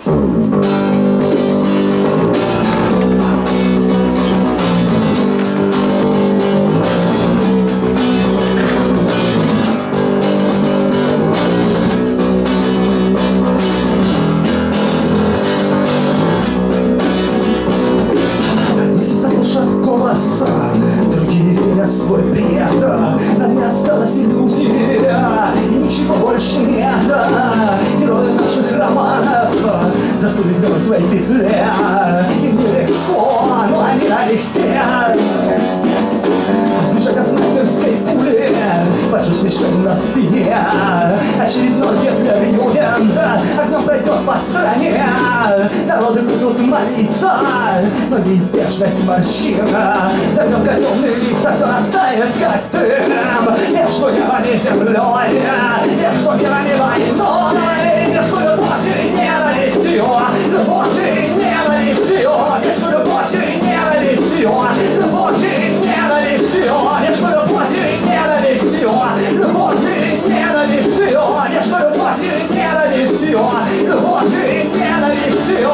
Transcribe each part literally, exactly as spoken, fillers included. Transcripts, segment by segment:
Другие верят в свой бред, нам не осталась иллюзия, и ничего больше нет. Герои наших романов заснули в мертвой петле, им нелегко, но они налегке сбежать от снайперской пули, поджечь мишень на спине. Очередной гитлер-югент огнем пройдет по стране. Народы будут молиться, но неизбежность морщина загнет казенные лица, все растает как дым. Между небом и землей, между миром и войной, между любовью и ненавистью, любовью и ненавистью, между любовью и ненавистью, любовью и ненавистью, между любовью и ненавистью, любовью и ненавистью, между любовью и ненавистью, любовью и ненавистью.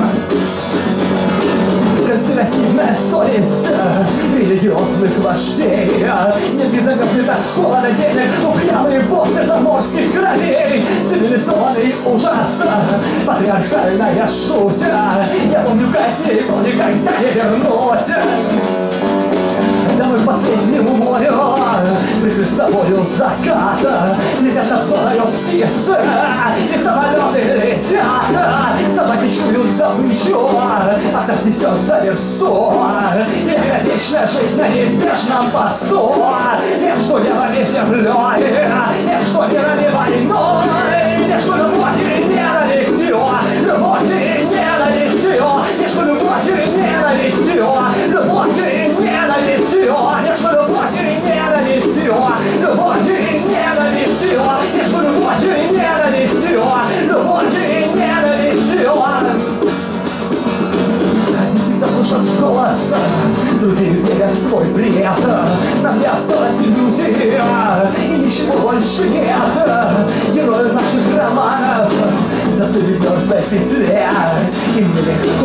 Конспиративная совесть религиозных вождей, нет беззаветных от холода денег, упрямые боссы заморских кровей, цивилизованный ужас, патриархальная шутя. Я помню, как мне его никогда не вернуть домой к последнему морю, прикрыв собою заката. Летят над зоною птицы, и самолеты летят. Собаки чуют добычу, от нас несет за версту. И вечная жизнь на неизбежном посту. Между небом и землей, между миром и войной, между любовью и ненавистью, любовью и ненавистью, между любовью и ненавистью, любовью и ненавистью, между любовью и ненавистью, любовью и ненавистью, между любовью и ненавистью, любовью и ненавистью. Одни всегда слышат голос, другие верят в свой бред. Нам не осталось иллюзий, и ничего больше нет. Герои наших романов застыли в мертвой петле, им нелегко.